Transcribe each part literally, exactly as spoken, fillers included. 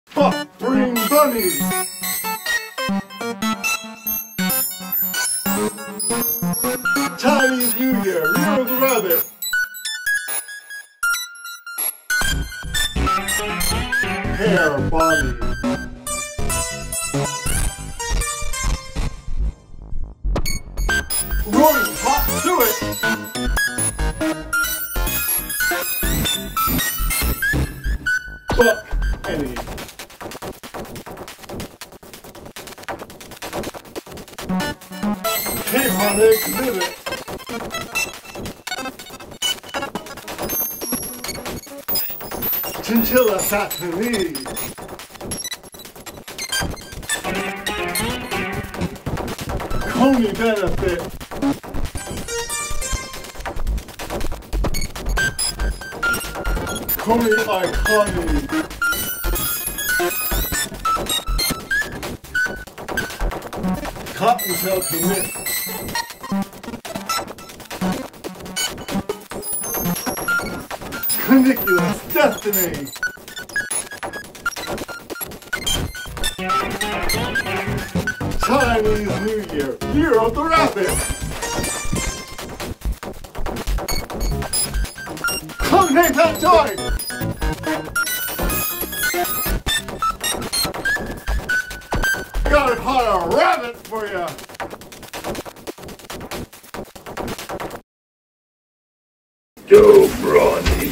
Buffering Bunny! Chinese New Year, Year of the Rabbit! Hair Bonnie! Rolling hot to it! Buck Penny! Cape on exhibit! Chinchilla Satanese! Coney Benefit! Coney Iconic! Cottontail Commit! Caniculus Destiny! Chinese New Year, Year of the Rabbit! Come take that joy! Gotta caught a rabbit for ya! Joe Brawny.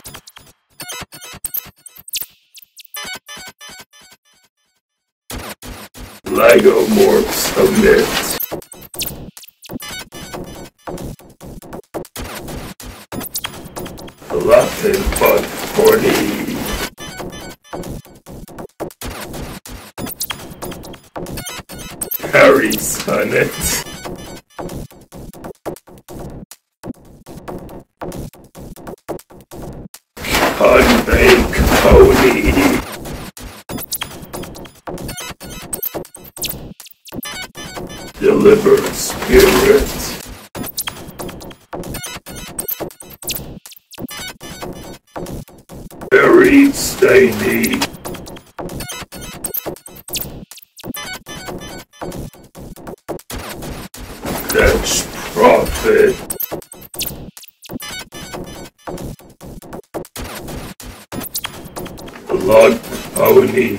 Lego Morphs Emit. Latin Bud Horny. Harry Sonnet. Unbank Pony. Deliver Spirit. Very Stainy. That's Profit. Blood Pony.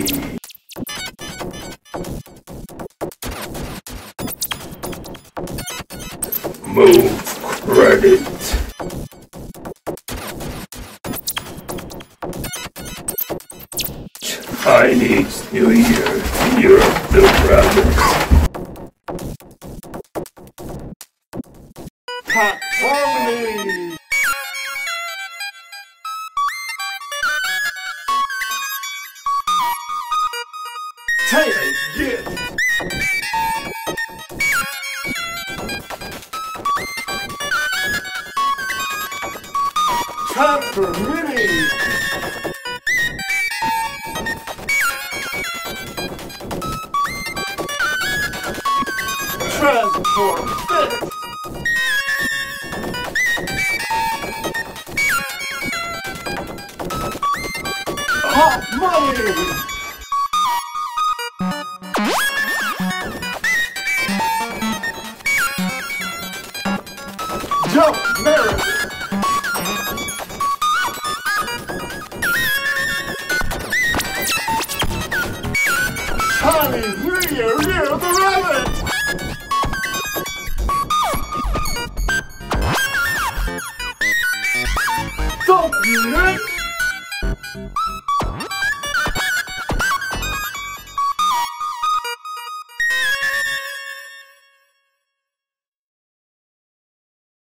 Move Credit. Chinese New Year, Year of the Rabbit. Pat Pony! Take a gift! Chapter Mini! Transport Fit! Hot Money! Jump Merit! Chinese New Year, Year of the Rabbit! Don't you, Nick?